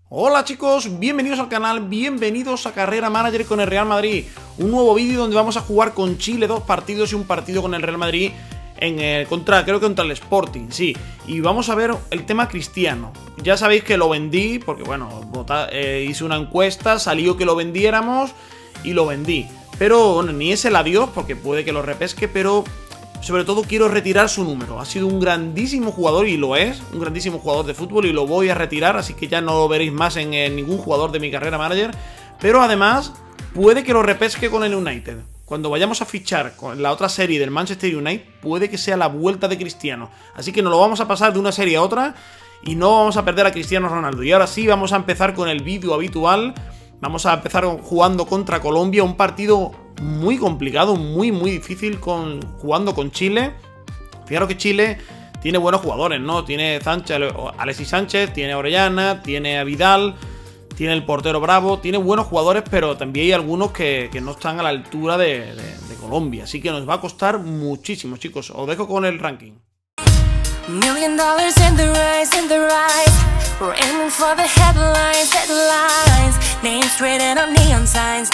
Hola chicos, bienvenidos al canal, bienvenidos a Carrera Manager con el Real Madrid. Un nuevo vídeo donde vamos a jugar con Chile, 2 partidos y un partido con el Real Madrid creo que contra el Sporting, sí. Y vamos a ver el tema Cristiano. Ya sabéis que lo vendí, porque bueno, hice una encuesta, salió que lo vendiéramos y lo vendí. Pero bueno, ni es el adiós, porque puede que lo repesque, pero sobre todo quiero retirar su número. Ha sido un grandísimo jugador y lo es, un grandísimo jugador de fútbol y lo voy a retirar, así que ya no lo veréis más en ningún jugador de mi carrera manager. Pero además puede que lo repesque con el United. Cuando vayamos a fichar con la otra serie del Manchester United, puede que sea la vuelta de Cristiano. Así que nos lo vamos a pasar de una serie a otra y no vamos a perder a Cristiano Ronaldo. Y ahora sí, vamos a empezar con el vídeo habitual. Vamos a empezar jugando contra Colombia, un partido muy complicado, muy difícil jugando con Chile. Fijaros que Chile tiene buenos jugadores, ¿no? Tiene Alexis Sánchez, tiene a Orellana, tiene a Vidal, tiene el portero Bravo, tiene buenos jugadores, pero también hay algunos que no están a la altura de Colombia. Así que nos va a costar muchísimo, chicos. Os dejo con el ranking. $1 million in the rise. We're aiming for the headlines. Names written on neon signs.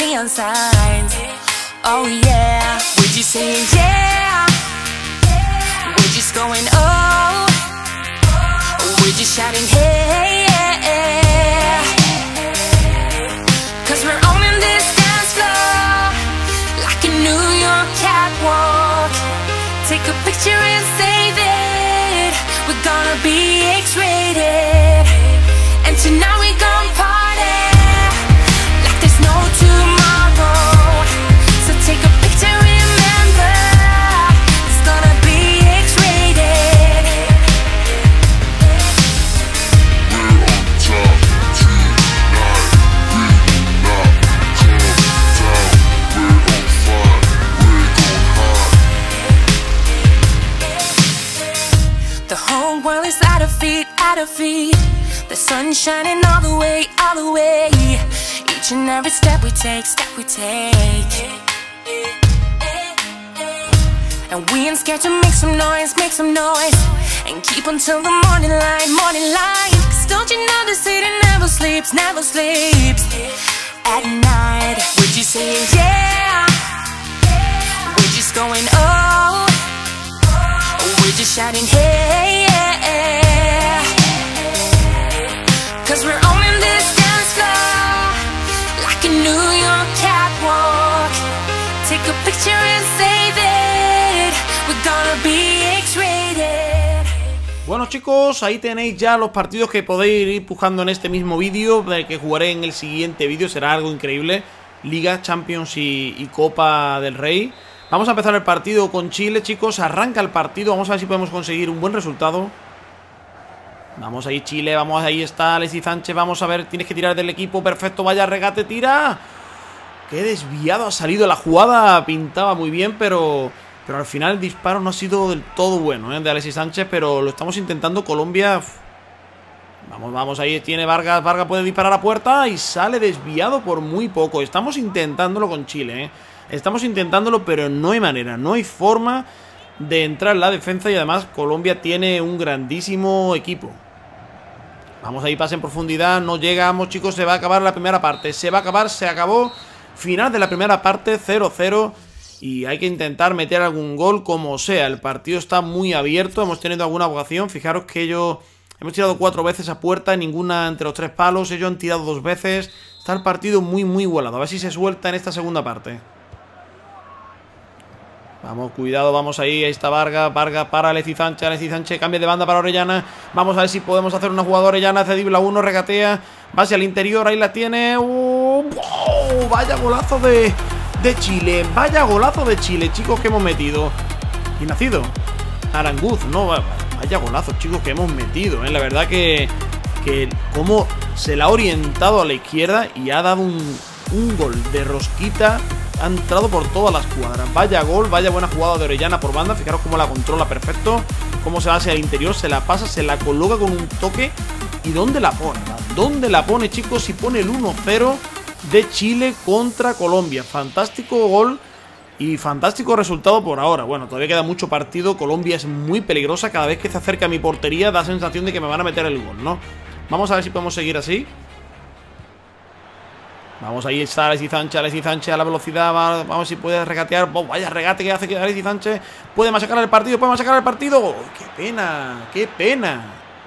Oh yeah, we're just saying yeah. We're just going oh. We're just shouting hey. Cause we're owning this dance floor like a New York catwalk. Take a picture and save it. We're gonna be X-rated. And tonight we gon' party like there's no tomorrow. So take a picture and remember it's gonna be X-rated. We're on top tonight. We not come down. We're on fire. We're going hard. The whole world is at our feet. The sun's shining all the way. Each and every step we take. And we ain't scared to make some noise. And keep until the morning light. Cause don't you know the city never sleeps. At night, we're just saying yeah. We're just going oh. We're just shouting hey. Cause we're owning this dance floor like a New York catwalk. Take a picture and save it. We're gonna be X-rated. Bueno chicos, ahí tenéis ya los partidos que podéis ir pujando en este mismo vídeo, del que jugaré en el siguiente vídeo, será algo increíble. Liga, Champions y Copa del Rey. Vamos a empezar el partido con Chile, chicos. Arranca el partido, vamos a ver si podemos conseguir un buen resultado. Vamos ahí Chile, vamos, ahí está Alexis Sánchez. Vamos a ver, tienes que tirar del equipo. Perfecto, vaya regate, tira. Qué desviado ha salido. La jugada pintaba muy bien, pero al final el disparo no ha sido del todo bueno, de Alexis Sánchez. Pero lo estamos intentando. Colombia. Vamos, ahí tiene Vargas. Vargas puede disparar a puerta y sale desviado por muy poco. Estamos intentándolo con Chile, Estamos intentándolo, pero no hay manera, no hay forma de entrar en la defensa. Y además Colombia tiene un grandísimo equipo. Vamos ahí, pase en profundidad. No llegamos, chicos, se va a acabar la primera parte. Se acabó. Final de la primera parte, 0-0. Y hay que intentar meter algún gol como sea. El partido está muy abierto, hemos tenido alguna ocasión. Fijaros que hemos tirado 4 veces a puerta, ninguna entre los 3 palos. Ellos han tirado 2 veces. Está el partido muy igualado. A ver si se suelta en esta segunda parte. Vamos, cuidado, vamos ahí está Vargas para Alexis Sánchez, cambia de banda para Orellana. Vamos a ver si podemos hacer una jugada. Orellana, cedible a 1, regatea, va hacia el interior, ahí la tiene. ¡Wow! Vaya golazo de Chile, chicos, que hemos metido. ¿Quién ha sido? Aranguz, no, vaya golazo, chicos, que hemos metido, La verdad que como se la ha orientado a la izquierda y ha dado un gol de rosquita. Ha entrado por todas las cuadras. Vaya gol, vaya buena jugada de Orellana por banda. Fijaros cómo la controla perfecto. Cómo se va hacia el interior, se la pasa, se la coloca con un toque. ¿Y dónde la pone? ¿Dónde la pone, chicos? Y pone el 1-0 de Chile contra Colombia. Fantástico gol y fantástico resultado por ahora. Bueno, todavía queda mucho partido. Colombia es muy peligrosa. Cada vez que se acerca a mi portería da sensación de que me van a meter el gol, ¿no? Vamos a ver si podemos seguir así. Vamos, ahí está Alexis Sánchez a la velocidad. Vamos a ver si puede regatear. Oh, vaya regate que hace que Alexis Sánchez puede machacar el partido. Oh, ¡qué pena! ¡Qué pena!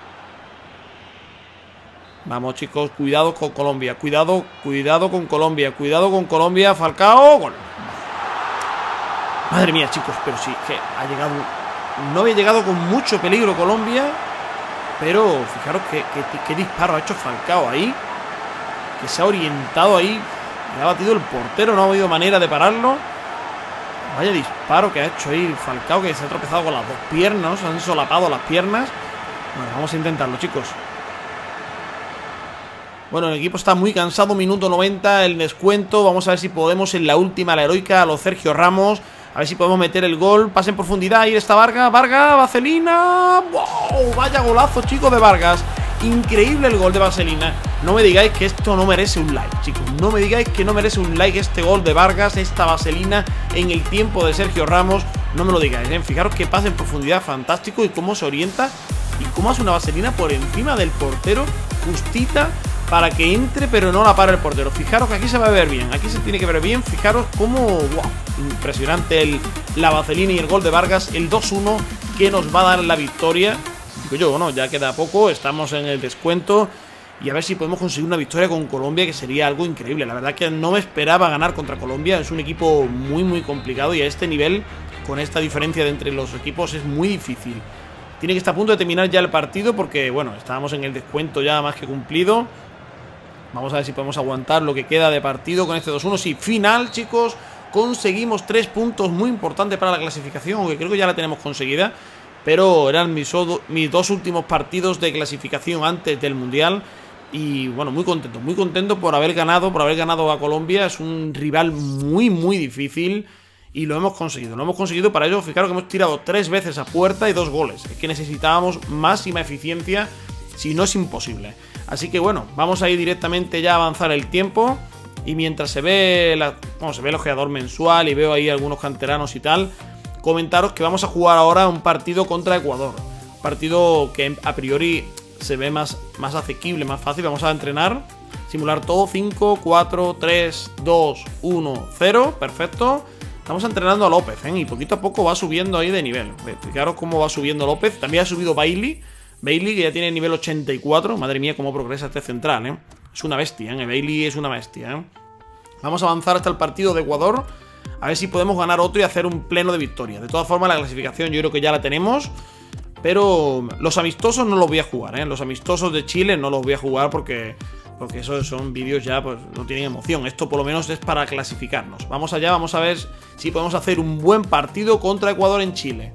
Vamos, chicos, cuidado con Colombia. Cuidado con Colombia. Falcao. Gol. Madre mía, chicos, pero sí, que ha llegado. No había llegado con mucho peligro Colombia. Pero fijaros qué disparo ha hecho Falcao ahí. Que se ha orientado ahí. Le ha batido el portero. No ha habido manera de pararlo. Vaya disparo que ha hecho ahí Falcao, que se ha tropezado con las dos piernas. Se han solapado las piernas. Bueno, vamos a intentarlo, chicos. Bueno, el equipo está muy cansado. Minuto 90, el descuento. Vamos a ver si podemos en la última, la heroica, a los Sergio Ramos. A ver si podemos meter el gol. Pase en profundidad. Ahí está Vargas. Vaselina. ¡Wow! Vaya golazo, chicos, de Vargas. Increíble el gol de Vaselina. No me digáis que esto no merece un like, chicos. No me digáis que no merece un like este gol de Vargas, esta Vaselina en el tiempo de Sergio Ramos. No me lo digáis, ¿eh? Fijaros que pasa en profundidad, fantástico. Y cómo se orienta y cómo hace una Vaselina por encima del portero, justita, para que entre pero no la para el portero. Fijaros que aquí se va a ver bien, aquí se tiene que ver bien. Fijaros cómo, wow, impresionante la Vaselina y el gol de Vargas, el 2-1 que nos va a dar la victoria. Digo yo, bueno, ya queda poco, estamos en el descuento. Y a ver si podemos conseguir una victoria con Colombia, que sería algo increíble. La verdad que no me esperaba ganar contra Colombia. Es un equipo muy complicado y a este nivel, con esta diferencia de entre los equipos, es muy difícil. Tiene que estar a punto de terminar ya el partido porque, bueno, estábamos en el descuento ya más que cumplido. Vamos a ver si podemos aguantar lo que queda de partido con este 2-1. Sí, final, chicos. Conseguimos 3 puntos muy importantes para la clasificación, aunque creo que ya la tenemos conseguida. Pero eran mis 2 últimos partidos de clasificación antes del Mundial. Y bueno, muy contento por haber ganado a Colombia. Es un rival muy difícil. Y lo hemos conseguido, para ello, fijaros que hemos tirado 3 veces a puerta y 2 goles. Es que necesitábamos máxima eficiencia, si no es imposible. Así que bueno, vamos a ir directamente ya a avanzar el tiempo. Y mientras se ve el ojeador mensual y veo ahí algunos canteranos y tal, comentaros que vamos a jugar ahora un partido contra Ecuador. Un partido que a priori se ve más asequible, más fácil. Vamos a entrenar, simular todo. 5, 4, 3, 2, 1, 0. Perfecto. Estamos entrenando a López, ¿eh? Y poquito a poco va subiendo ahí de nivel. Fijaros cómo va subiendo López. También ha subido Bailey, que ya tiene nivel 84. Madre mía, cómo progresa este central, ¿eh? Es una bestia, ¿eh? Bailey es una bestia, ¿eh? Vamos a avanzar hasta el partido de Ecuador. A ver si podemos ganar otro y hacer un pleno de victoria. De todas formas, la clasificación yo creo que ya la tenemos. Pero los amistosos no los voy a jugar, ¿eh? Los amistosos de Chile no los voy a jugar porque esos son vídeos ya, pues no tienen emoción. Esto por lo menos es para clasificarnos. Vamos allá, vamos a ver si podemos hacer un buen partido contra Ecuador en Chile.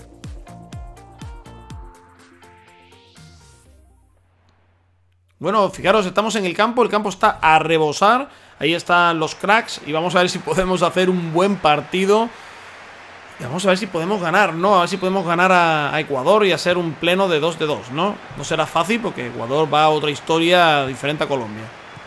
Bueno, fijaros, estamos en el campo está a rebosar. Ahí están los cracks y vamos a ver si podemos hacer un buen partido. Y vamos a ver si podemos ganar, ¿no? A ver si podemos ganar a Ecuador y hacer un pleno de 2-2, ¿no? No será fácil porque Ecuador va a otra historia diferente a Colombia.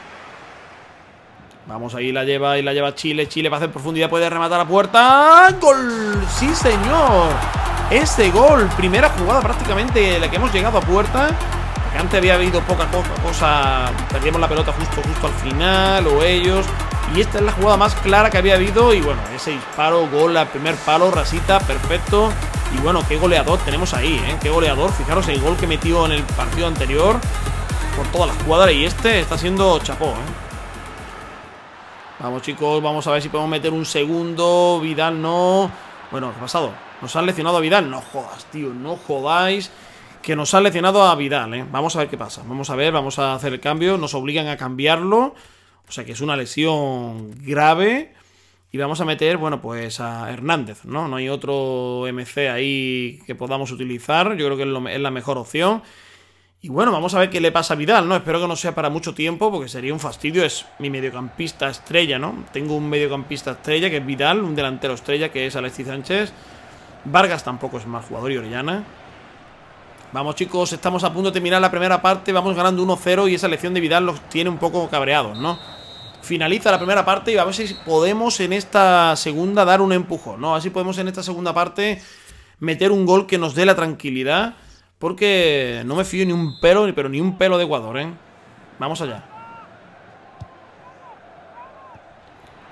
Vamos, ahí la lleva Chile. Chile va a hacer profundidad, puede rematar a puerta. ¡Gol! ¡Sí, señor! Ese gol, primera jugada prácticamente la que hemos llegado a puerta. Porque antes había habido poca cosa. Perdíamos la pelota justo al final, o ellos. Y esta es la jugada más clara que había habido. Y bueno, ese disparo, gol al primer palo, rasita, perfecto. Y bueno, qué goleador tenemos ahí, ¿eh? Qué goleador. Fijaros el gol que metió en el partido anterior por todas las jugadas. Y este está siendo chapó, ¿eh? Vamos, chicos, vamos a ver si podemos meter un segundo. Vidal no. Bueno, ¿qué ha pasado? Nos han lesionado a Vidal. No jodas, tío, no jodáis que nos han lesionado a Vidal, ¿eh? Vamos a ver qué pasa. Vamos a ver, vamos a hacer el cambio. Nos obligan a cambiarlo. O sea que es una lesión grave. Y vamos a meter, bueno, pues a Hernández, ¿no? No hay otro MC ahí que podamos utilizar. Yo creo que es la mejor opción. Y bueno, vamos a ver qué le pasa a Vidal, ¿no? Espero que no sea para mucho tiempo, porque sería un fastidio. Es mi mediocampista estrella, ¿no? Tengo un mediocampista estrella, que es Vidal. Un delantero estrella, que es Alexis Sánchez. Vargas tampoco es mal jugador, y Orellana. Vamos, chicos, estamos a punto de terminar la primera parte. Vamos ganando 1-0 y esa elección de Vidal los tiene un poco cabreados, ¿no? Finaliza la primera parte y a ver si podemos en esta segunda dar un empujón, ¿no? A ver si podemos en esta segunda parte meter un gol que nos dé la tranquilidad. Porque no me fío ni un pelo, pero ni un pelo de Ecuador, ¿eh? Vamos allá.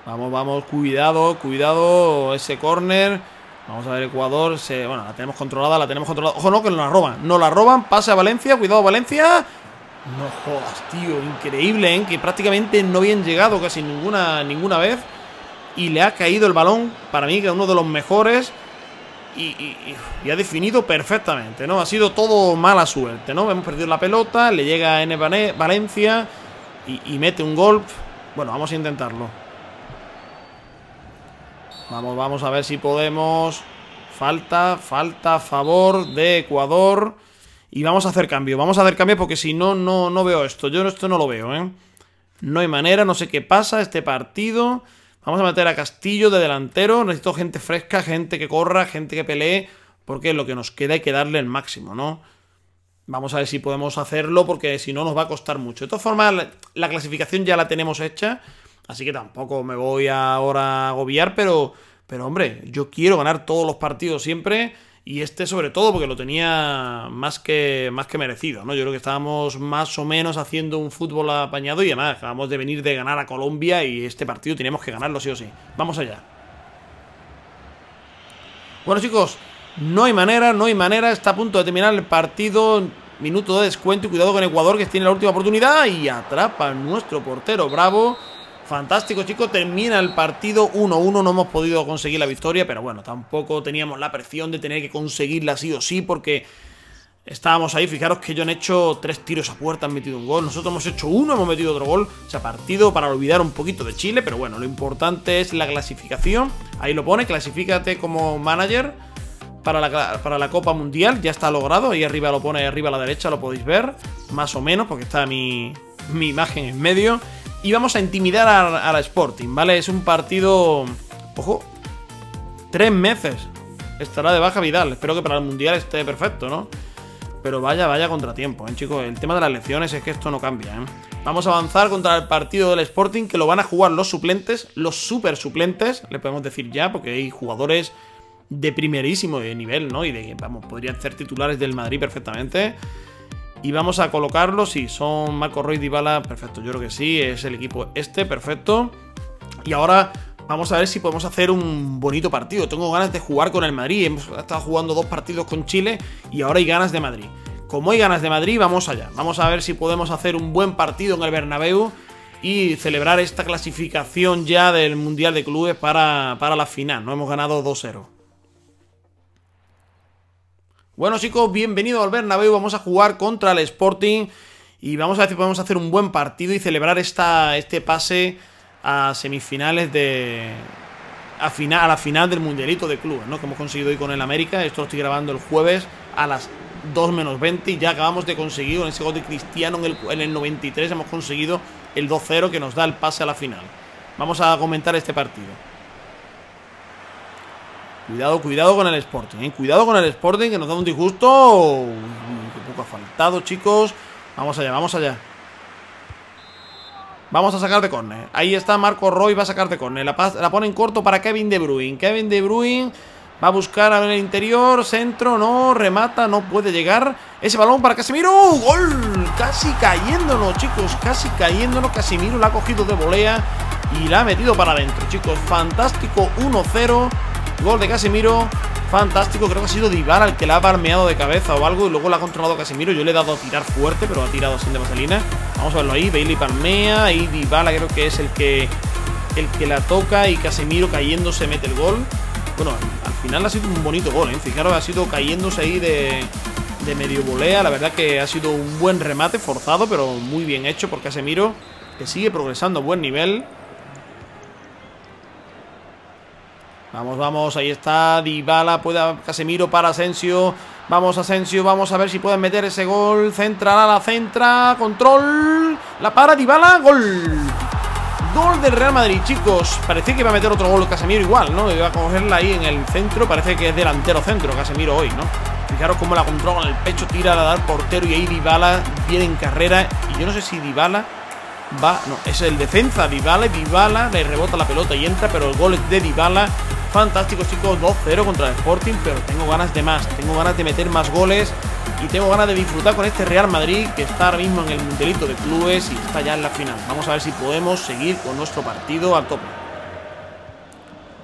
Vamos, vamos, cuidado, cuidado. Ese córner. Vamos a ver, Ecuador. Bueno, la tenemos controlada, la tenemos controlada. Ojo, no, que nos la roban. Nos la roban, pase a Valencia. Cuidado, Valencia. No jodas, tío. Increíble, ¿eh? Que prácticamente no habían llegado casi ninguna vez. Y le ha caído el balón. Para mí, que es uno de los mejores. Y ha definido perfectamente, ¿no? Ha sido todo mala suerte, ¿no? Hemos perdido la pelota. Le llega a N Valencia. Y mete un gol. Bueno, vamos a intentarlo. Vamos a ver si podemos. Falta a favor de Ecuador. Y vamos a hacer cambio. Vamos a hacer cambio porque si no, no veo esto. Yo esto no lo veo, ¿eh? No hay manera, no sé qué pasa este partido. Vamos a meter a Castillo de delantero. Necesito gente fresca, gente que corra, gente que pelee. Porque lo que nos queda hay que darle el máximo, ¿no? Vamos a ver si podemos hacerlo porque si no nos va a costar mucho. De todas formas, la clasificación ya la tenemos hecha. Así que tampoco me voy ahora a agobiar, pero hombre, yo quiero ganar todos los partidos siempre. Y este sobre todo porque lo tenía más que merecido, ¿no? Yo creo que estábamos más o menos haciendo un fútbol apañado y además acabamos de venir de ganar a Colombia y este partido teníamos que ganarlo sí o sí. Vamos allá. Bueno, chicos, no hay manera, está a punto de terminar el partido. Minuto de descuento y cuidado con Ecuador que tiene la última oportunidad y atrapa a nuestro portero Bravo. Fantástico, chicos, termina el partido 1-1, no hemos podido conseguir la victoria, pero bueno, tampoco teníamos la presión de tener que conseguirla sí o sí, porque estábamos ahí. Fijaros que ellos han hecho 3 tiros a puerta, han metido un gol, nosotros hemos hecho 1, hemos metido otro gol. O sea, partido para olvidar un poquito de Chile, pero bueno, lo importante es la clasificación. Ahí lo pone, clasifícate como manager para la Copa Mundial, ya está logrado. Ahí arriba lo pone, ahí arriba a la derecha lo podéis ver, más o menos, porque está mi imagen en medio. Y vamos a intimidar a la Sporting, ¿vale? Es un partido... Ojo, 3 meses estará de baja Vidal. Espero que para el Mundial esté perfecto, ¿no? Pero vaya contratiempo, ¿eh, chicos? El tema de las lesiones es que esto no cambia, ¿eh? Vamos a avanzar contra el partido del Sporting, que lo van a jugar los suplentes, los super suplentes, le podemos decir ya, porque hay jugadores de primerísimo nivel, ¿no? Y de, vamos, podrían ser titulares del Madrid perfectamente. Y vamos a colocarlos, sí, son Marco Roy, Dybala, perfecto, yo creo que sí, es el equipo este, perfecto. Y ahora vamos a ver si podemos hacer un bonito partido. Tengo ganas de jugar con el Madrid, hemos estado jugando 2 partidos con Chile y ahora hay ganas de Madrid. Como hay ganas de Madrid, vamos allá. Vamos a ver si podemos hacer un buen partido en el Bernabéu y celebrar esta clasificación ya del Mundial de Clubes para la final, ¿no? Hemos ganado 2-0. Bueno, chicos, bienvenidos al Bernabéu. Vamos a jugar contra el Sporting y vamos a ver si podemos hacer un buen partido y celebrar este pase a semifinales a la final del Mundialito de Clubes, ¿no? Que hemos conseguido hoy con el América. Esto lo estoy grabando el jueves a las 2 menos 20 y ya acabamos de conseguir con ese gol de Cristiano en el 93. Hemos conseguido el 2-0 que nos da el pase a la final. Vamos a comentar este partido. Cuidado con el Sporting, ¿eh? Cuidado con el Sporting que nos da un disgusto. Qué poco ha faltado, chicos. Vamos allá, vamos allá. Vamos a sacar de córner. Ahí está Marco Roy, va a sacar de córner. La pone en corto para Kevin De Bruyne. Kevin De Bruyne va a buscar en el interior. Centro, no, remata, no puede llegar. Ese balón para Casemiro. ¡Gol! Casi cayéndonos, chicos. Casi cayéndonos. Casemiro la ha cogido de volea y la ha metido para adentro, chicos. Fantástico, 1-0. Gol de Casemiro, fantástico. Creo que ha sido Dybala el que la ha palmeado de cabeza o algo y luego la ha controlado Casemiro. Yo le he dado a tirar fuerte, pero ha tirado sin de vaselina. Vamos a verlo ahí, Bailey palmea y Dybala creo que es el que la toca y Casemiro cayéndose mete el gol. Bueno, al final ha sido un bonito gol, ¿eh? Fijaros, ha sido cayéndose ahí de medio volea. La verdad que ha sido un buen remate, forzado, pero muy bien hecho por Casemiro, que sigue progresando a buen nivel. Vamos, ahí está Dybala, puede Casemiro para Asensio. Vamos Asensio, vamos a ver si pueden meter ese gol. Centra, la centra, control, la para Dybala, gol. Gol del Real Madrid, chicos. Parecía que iba a meter otro gol Casemiro igual, ¿no? Iba a cogerla ahí en el centro, parece que es delantero centro Casemiro hoy, ¿no? Fijaros cómo la controla con el pecho, tira, la da al portero y ahí Dybala viene en carrera. Y yo no sé si Dybala va, no, es el defensa Dybala y Dybala le rebota la pelota y entra, pero el gol es de Dybala. Fantástico, chicos, 2-0 contra el Sporting, pero tengo ganas de más, tengo ganas de meter más goles y tengo ganas de disfrutar con este Real Madrid que está ahora mismo en el Mundialito de Clubes y está ya en la final. Vamos a ver si podemos seguir con nuestro partido a tope.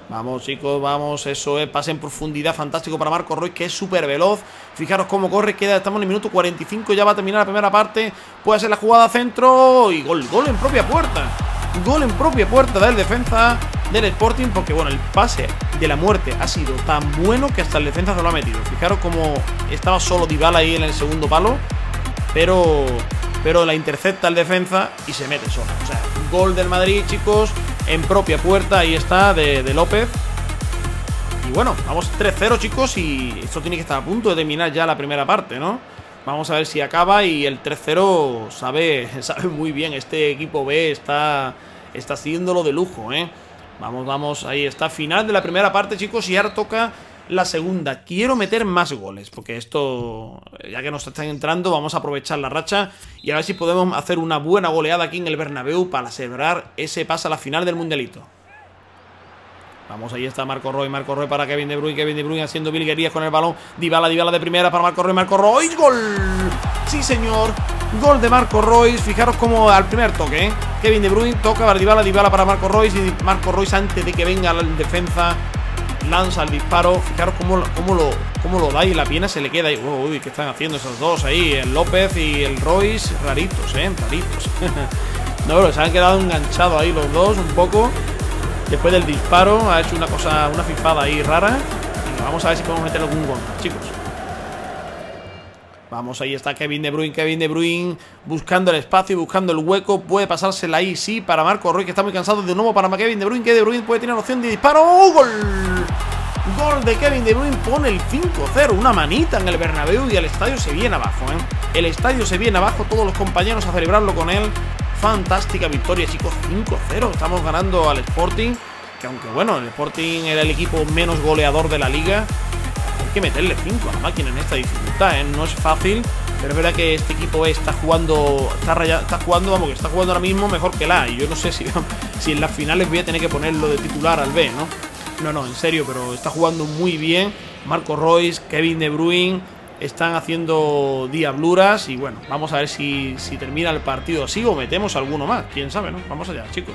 Vamos, chicos, vamos, eso es, pase en profundidad, fantástico para Marco Reus, que es súper veloz. Fijaros cómo corre, estamos en el minuto 45, ya va a terminar la primera parte. Puede ser la jugada centro y gol en propia puerta. Gol en propia puerta del defensa del Sporting, porque bueno, el pase de la muerte ha sido tan bueno que hasta el defensa se lo ha metido. Fijaros cómo estaba solo Dybala ahí en el segundo palo, pero la intercepta el defensa y se mete solo. O sea, gol del Madrid, chicos, en propia puerta, ahí está, de López. Y bueno, vamos 3-0, chicos, y esto tiene que estar a punto de terminar ya la primera parte, ¿no? Vamos a ver si acaba, y el 3-0 sabe muy bien. Este equipo B está haciéndolo de lujo, ¿eh? Vamos, ahí está, final de la primera parte, chicos, y ahora toca la segunda. Quiero meter más goles, porque esto, ya que nos están entrando, vamos a aprovechar la racha y a ver si podemos hacer una buena goleada aquí en el Bernabéu para celebrar ese pase a la final del Mundialito. Vamos, ahí está Marco Reus para Kevin De Bruyne haciendo virguerías con el balón. Dybala de primera para Marco Reus, ¡gol! Sí, señor, gol de Marco Reus. Fijaros como al primer toque, ¿eh? Kevin De Bruyne toca para Dybala para Marco Reus, y Marco Reus, antes de que venga la defensa, lanza el disparo. Fijaros cómo lo da y la pierna se le queda ahí. Uy, ¿qué están haciendo esos dos ahí? El López y el Reus, raritos, raritos. No, pero se han quedado enganchados ahí los dos un poco. Después del disparo ha hecho una fifada ahí rara. Y vamos a ver si podemos meter algún gol, chicos. Vamos, ahí está Kevin De Bruyne buscando el espacio, buscando el hueco. Puede pasársela ahí, sí, para Marco Reus, que está muy cansado. De nuevo para Kevin De Bruyne, que De Bruyne puede tener opción de disparo. ¡Oh, gol! Gol de Kevin De Bruyne, pone el 5-0. Una manita en el Bernabéu y el estadio se viene abajo, ¿eh? El estadio se viene abajo, todos los compañeros a celebrarlo con él. Fantástica victoria, chicos, 5-0. Estamos ganando al Sporting, que aunque bueno, el Sporting era el equipo menos goleador de la liga, hay que meterle 5 a la máquina en esta dificultad, ¿eh? No es fácil, pero es verdad que este equipo está jugando ahora mismo mejor que el A. Y yo no sé si en las finales voy a tener que ponerlo de titular al B, ¿no? No, en serio, pero está jugando muy bien. Marco Reus, Kevin De Bruyne están haciendo diabluras. Y bueno, vamos a ver si termina el partido así o metemos alguno más. Quién sabe, ¿no? Vamos allá, chicos.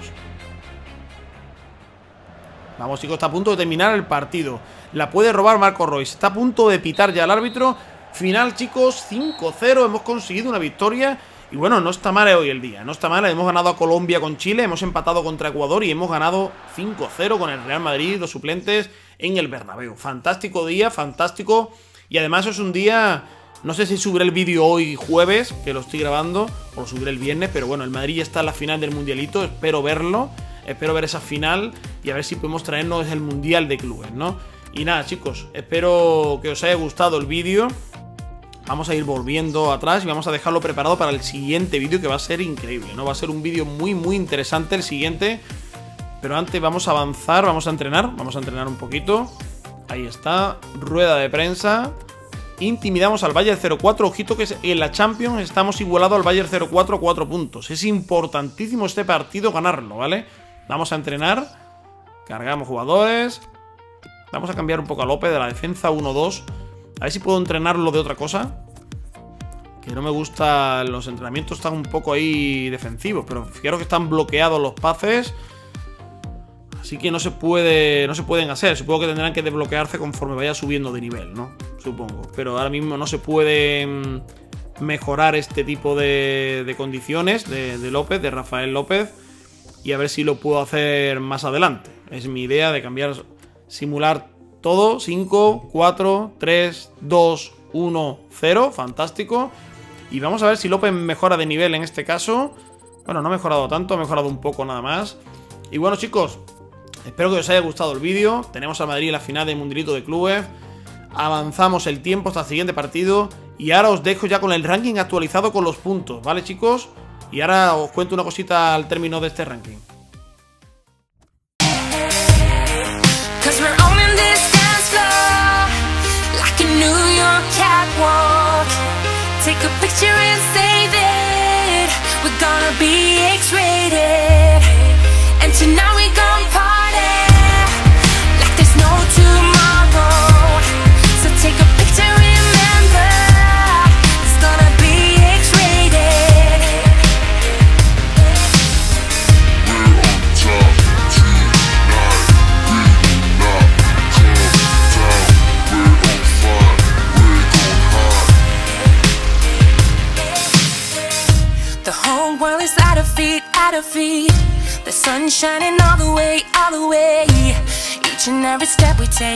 Vamos, chicos, está a punto de terminar el partido. La puede robar Marco Reus. Está a punto de pitar ya el árbitro. Final, chicos, 5-0. Hemos conseguido una victoria. Y bueno, no está mal hoy el día. No está mal. Hemos ganado a Colombia con Chile. Hemos empatado contra Ecuador. Y hemos ganado 5-0 con el Real Madrid, los suplentes, en el Bernabéu. Fantástico día, fantástico. Y además es un día... No sé si subiré el vídeo hoy jueves, que lo estoy grabando, o lo subiré el viernes. Pero bueno, el Madrid ya está en la final del Mundialito. Espero verlo. Espero ver esa final y a ver si podemos traernos el Mundial de Clubes, ¿no? Y nada, chicos, espero que os haya gustado el vídeo. Vamos a ir volviendo atrás y vamos a dejarlo preparado para el siguiente vídeo, que va a ser increíble, ¿no? Va a ser un vídeo muy, muy interesante el siguiente. Pero antes vamos a avanzar, vamos a entrenar un poquito. Ahí está, rueda de prensa. Intimidamos al Bayern 0-4. Ojito que en la Champions estamos igualados al Bayern 0-4 a 4 puntos. Es importantísimo este partido ganarlo, ¿vale? Vamos a entrenar. Cargamos jugadores. Vamos a cambiar un poco a López de la defensa 1-2. A ver si puedo entrenarlo de otra cosa. Que no me gusta. Los entrenamientos están un poco ahí defensivos, pero fijaros que están bloqueados los pases. Así que no se pueden hacer. Supongo que tendrán que desbloquearse conforme vaya subiendo de nivel, ¿no? Supongo. Pero ahora mismo no se puede mejorar este tipo de condiciones de López, de Rafael López. Y a ver si lo puedo hacer más adelante. Es mi idea de cambiar, simular todo. 5, 4, 3, 2, 1, 0. Fantástico. Y vamos a ver si López mejora de nivel en este caso. Bueno, no ha mejorado tanto, ha mejorado un poco nada más. Y bueno, chicos, espero que os haya gustado el vídeo. Tenemos a Madrid en la final del Mundialito de Clubes. Avanzamos el tiempo hasta el siguiente partido. Y ahora os dejo ya con el ranking actualizado con los puntos, ¿vale, chicos? Y ahora os cuento una cosita al término de este ranking. at her feet. The sun shining all the way, all the way. Each and every step we take,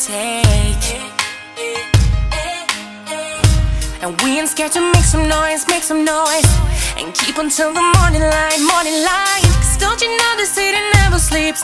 And we ain't scared to make some noise, and keep until the morning light, 'Cause don't you know the city never sleeps,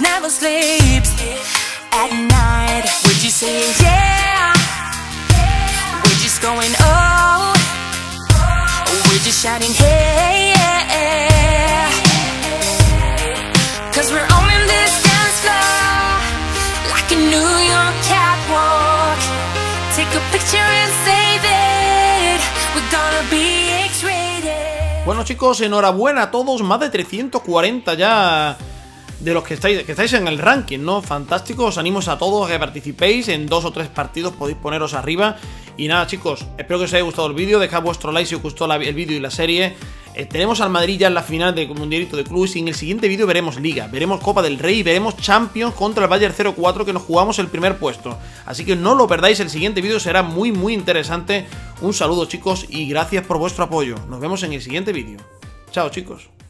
at night. We're just saying yeah, we're just going oh, we're just shouting hey, yeah. 'Cause we're owning this dance floor like a New York catwalk. Take a picture and save it. We're gonna be X-rated. Bueno chicos, enhorabuena a todos, más de 340 ya de los que estáis en el ranking, ¿no? Fantástico, os animo a todos a que participéis, en 2 o 3 partidos podéis poneros arriba. Y nada chicos, espero que os haya gustado el vídeo, dejad vuestro like si os gustó el vídeo y la serie. Tenemos al Madrid ya en la final del Mundialito de Clubes y en el siguiente vídeo veremos Liga, veremos Copa del Rey, veremos Champions contra el Bayern 04 que nos jugamos el primer puesto. Así que no lo perdáis, el siguiente vídeo será muy interesante. Un saludo chicos y gracias por vuestro apoyo. Nos vemos en el siguiente vídeo. Chao chicos.